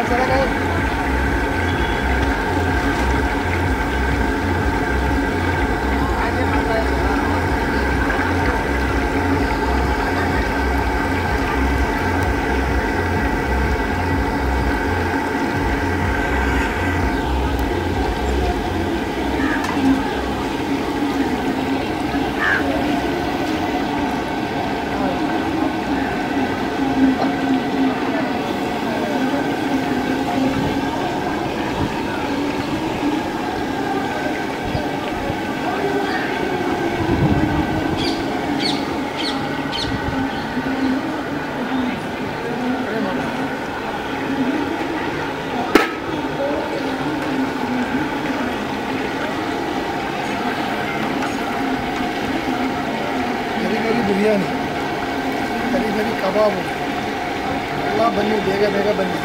ಬಿರಿಯಾನಿ ಕರಿ ಕರಿ ಕಬಾಬು ಎಲ್ಲ ಬನ್ನಿ, ಬೇಗ ಬೇಗ ಬನ್ನಿ.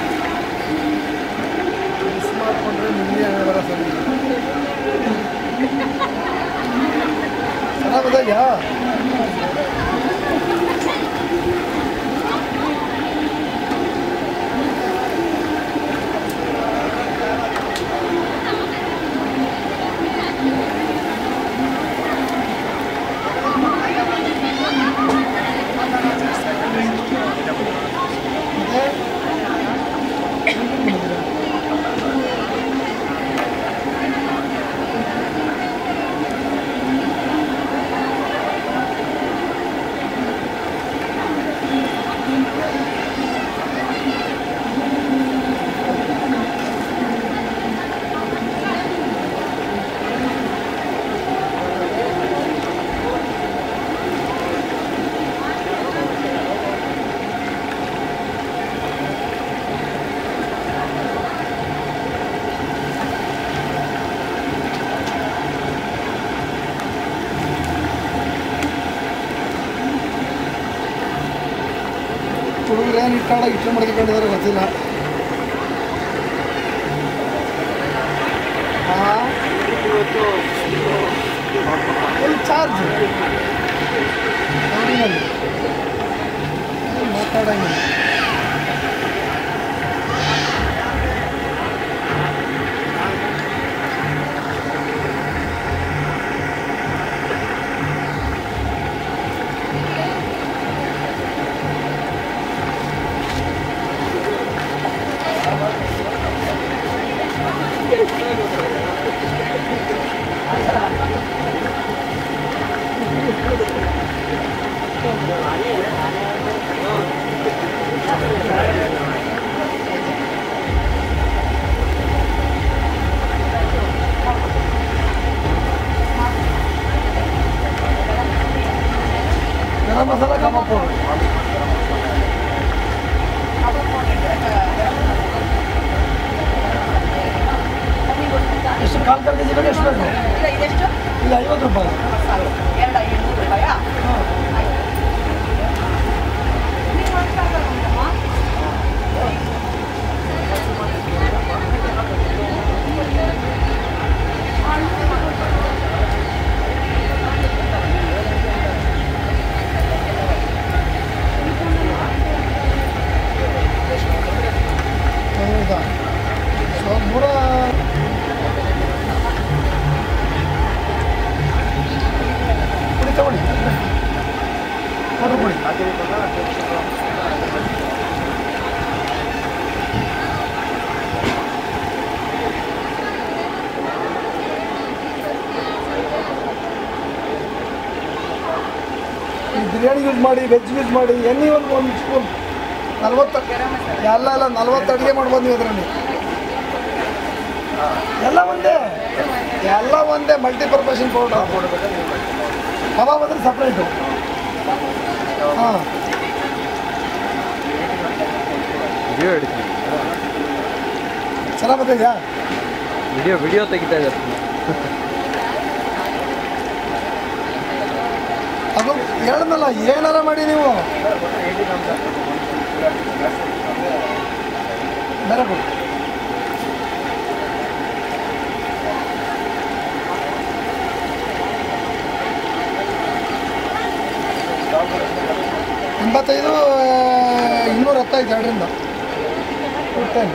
ಮಿಸ್ ಮಾಡಿಕೊಂಡ್ರೆ ನಿಮಗೆ ಬರ ಸರಿ ಚೆನ್ನಾಗಿದೆಯಾ? ಹುಡುಗರು ಏನು ಇಟ್ಟಾಡಾಗ ಇಟ್ಟು ಮಾಡ್ಕೊಂಡಿದ್ದಾರೆ ಗೊತ್ತಿಲ್ಲ. ಫುಲ್ ಚಾರ್ಜ್ ಮಾತಾಡಂಗಿಲ್ಲ. गरम मसाला कबाब पाउडर ಎಷ್ಟು ಕಾಲ್ ಕೆಜಿ ಬೇಕು? ಎಷ್ಟು ಬೇಕು? ಇದು 50 ರೂಪಾಯಿ. ಹೌದಾ? ಸೊ ಮೂರ ಪುಡಿ ತಗೊಳ್ಳಿ, ಪುಡಿ ಬಿರಿಯಾನಿ ಯೂಸ್ ಮಾಡಿ, ವೆಜ್ ಯೂಸ್ ಮಾಡಿ, ಎಣ್ಣೆ ಒಂದು ಸ್ಪೂನ್ 40 ಎಲ್ಲ 40 ಅಡುಗೆ ಮಾಡ್ಬೋದು ನೀವು ಅದರಲ್ಲಿ. ಎಲ್ಲ ಒಂದೇ ಮಲ್ಟಿಪರ್ಪಷನ್ ಪೌಡರ್. ಕಬಾಬ್ ಅಂದರೆ ಸಪ್ರೇಟು. ಹಾಂ, ಚೆನ್ನಾಗಿ ಬರ್ತಿದೆಯಾ? ವಿಡಿಯೋ ತೆಗಿತಾ ಇದ್ದಾರೆ. ಅದು ಹೇಳಿದ್ನಲ್ಲ, ಏನಾರ ಮಾಡಿ ನೀವು ಬೇರೆ ಕೊಡಿ. $85 210 2ರಿಂದ 10.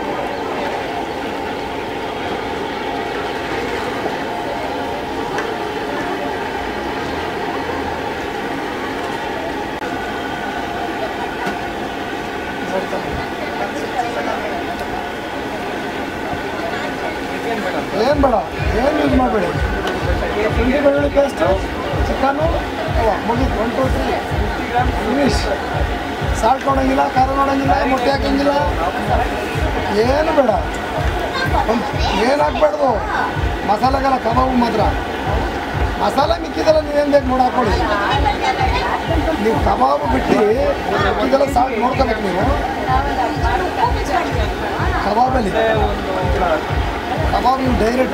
ಏನು ಬೇಡ, ಏನು ಯೂಸ್ ಮಾಡಬೇಡಿ. ಶುಂಠಿ ಬೆಳ್ಳುಳ್ಳಿ ಪೇಸ್ಟು, ಚಿಕನ್ನು, ಮುಗೀತು. 1 2 3 ಫಿನಿಶ್. ಸಾಲ್ಟ್ ನೋಡೋಂಗಿಲ್ಲ, ಖಾರ ನೋಡೋಂಗಿಲ್ಲ, ಮೊಟ್ಟೆ ಹಾಕೋಂಗಿಲ್ಲ, ಏನು ಬೇಡ. ಏನು ಹಾಕ್ಬಾರ್ದು, ಮಸಾಲೆಗೆಲ್ಲ ಕಬಾಬು ಮಾತ್ರ. ಮಸಾಲೆ ಮಿಕ್ಕಿದೆಲ್ಲ ನೀವೇನು ಬೇಕು ನೋಡಿ ಹಾಕ್ಕೊಳ್ಳಿ. ನೀವು ಕಬಾಬು ಬಿಟ್ಟು ಮಿಕ್ಕಿದೆಲ್ಲ ಸಾಲ್ಟ್ ನೋಡ್ಕೋಬೇಕು ನೀವು. ಕಬಾಬಲ್ಲಿ ಕಬಾಬ್ ನೀವು ಡೈರೆಕ್ಟ್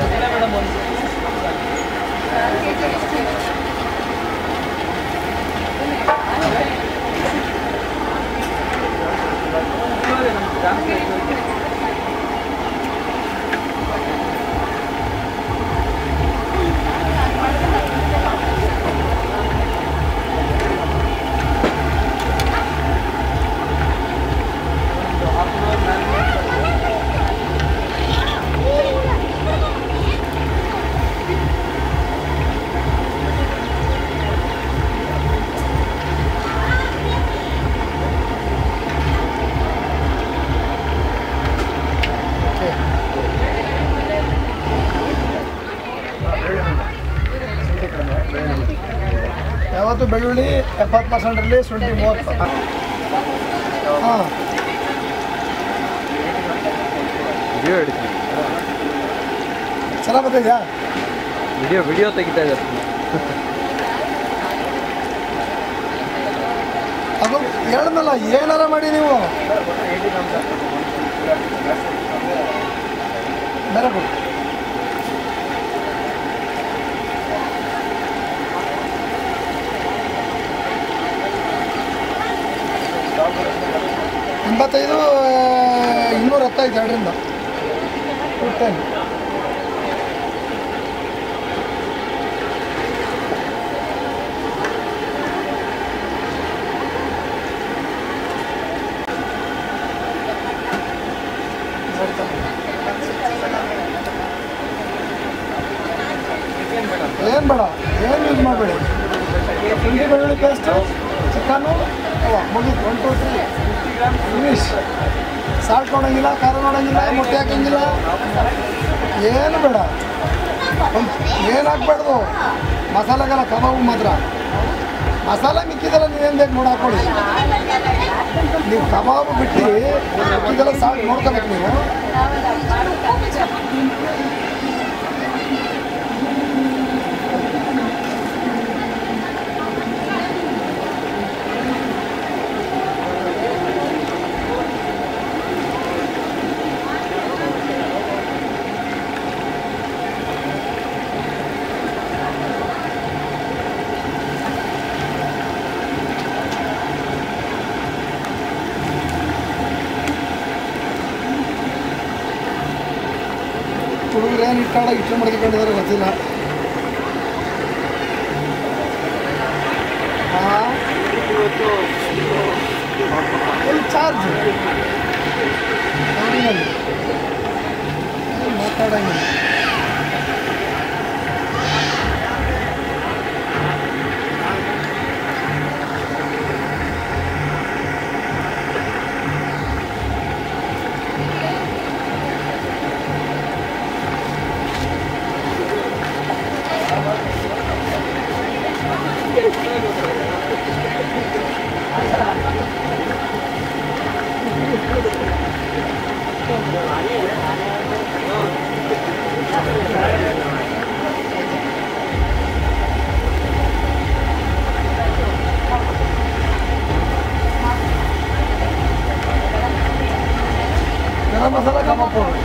ಯಾವತ್ತು ಬೆಳ್ಳುಳ್ಳಿ 70%, ಶುಂಠಿ 30. ಹಾಂ, ವಿಡಿಯೋ ಹಿಡಿತೀನಿ. ಚೆನ್ನಾಗಿ ಬರ್ತಿದ್ಯಾ? ವಿಡಿಯೋ ತೆಗಿತಾ ಇದ್ದಾರೆ. ಅದು ಹೇಳಿದ್ನಲ್ಲ, ಏನಾರ ಮಾಡಿ ನೀವು ಬೇರೆ ಕೊಡಿ. $85 210 2ರಿಂದ 210. ಏನು ಬೇಡ, ಏನು ಯೂಸ್ ಮಾಡಬೇಡಿ. ಶುಂಠಿ ಬೆಳ್ಳುಳ್ಳಿ ಪೇಸ್ಟು, ಚಿಕನ್ನು, ಮುಗೀತು. 1 2 3 ಫಿನಿಶ್. ಸಾಲ್ಟ್ ನೋಡೋಂಗಿಲ್ಲ, ಖಾರ ನೋಡೋಂಗಿಲ್ಲ, ಮೊಟ್ಟೆ ಹಾಕೋಂಗಿಲ್ಲ, ಏನು ಬೇಡ. ಏನು ಹಾಕ್ಬಾರ್ದು, ಮಸಾಲೆಗೆಲ್ಲ ಕಬಾಬು ಮಾತ್ರ. ಮಸಾಲೆ ಮಿಕ್ಕಿದೆಲ್ಲ ನೀವೇನು ಬೇಕು ನೋಡಿ ಹಾಕ್ಕೊಳ್ಳಿ. ನೀವು ಕಬಾಬು ಬಿಟ್ಟು ಮಿಕ್ಕಿದೆಲ್ಲ ಸಾಲ್ಟ್ ನೋಡ್ಕೋಬೇಕು ನೀವು. ಹುಡುಗರು ಏನು ಇಟ್ಟಾಡಾಗ ಇಟ್ಟು ಮಡ್ಕೊಂಡಿದ್ದಾರೆ ಗೊತ್ತಿಲ್ಲ. ಹಾಂ, ಫುಲ್ ಚಾರ್ಜ್ ಮಾತಾಡಂಗಿಲ್ಲ. ಗರಂ ಮಸಾಲ ಕಬಾಬ್ ಪೌಡರ್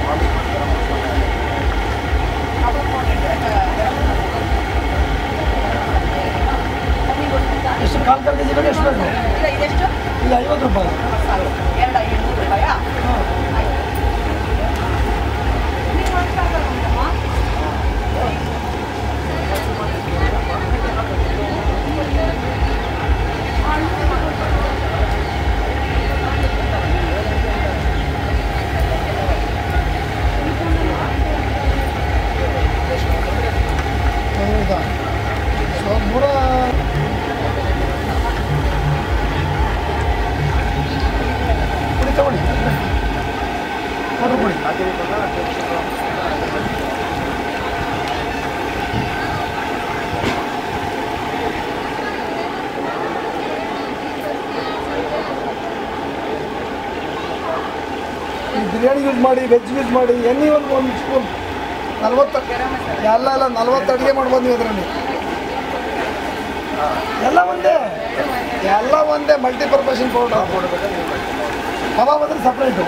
ಎಷ್ಟು? ಕಾಲು ಕೆಜಿ ಬೇಕು? ಎಷ್ಟು ಬೇಕು? ಇದು 50 ರೂಪಾಯಿ. ಬಿರಿಯಾನಿ ಯೂಸ್ ಮಾಡಿ, ವೆಜ್ ಯೂಸ್ ಮಾಡಿ, ಎಣ್ಣೆ ಒಂದು ಸ್ಪೂನ್ 40 ಎಲ್ಲ 40 ಅಡುಗೆ ಮಾಡ್ಬೋದು ನೀವು ಅದರಲ್ಲಿ. ಎಲ್ಲ ಒಂದೇ ಮಲ್ಟಿಪರ್ಪಷನ್ ಪೌಡರ್. ಕಬಾಬ್ ಅಂದರೆ ಸಪ್ರೇಟು.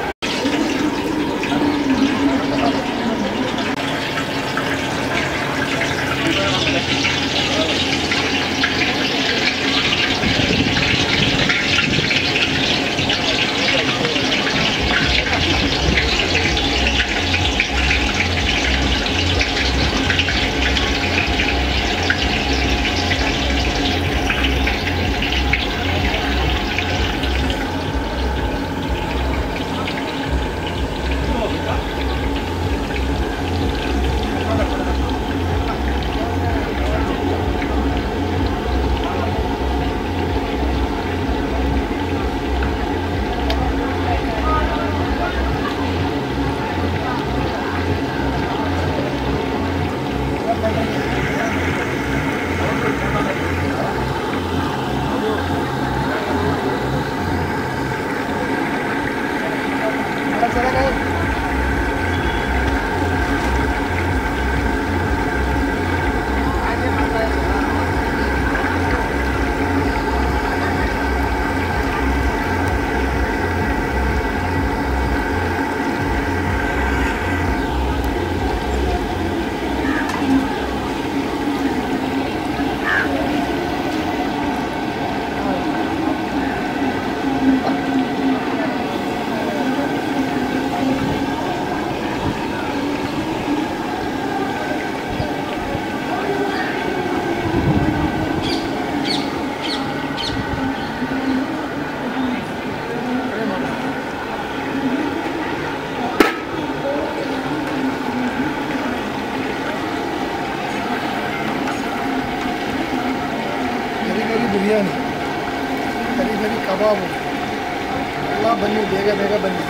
ಬಿರಿಯಾನಿ, ಕರಿ ಕಬಾಬು ಎಲ್ಲ ಬನ್ನಿ, ಬೇಗ ಬನ್ನಿ.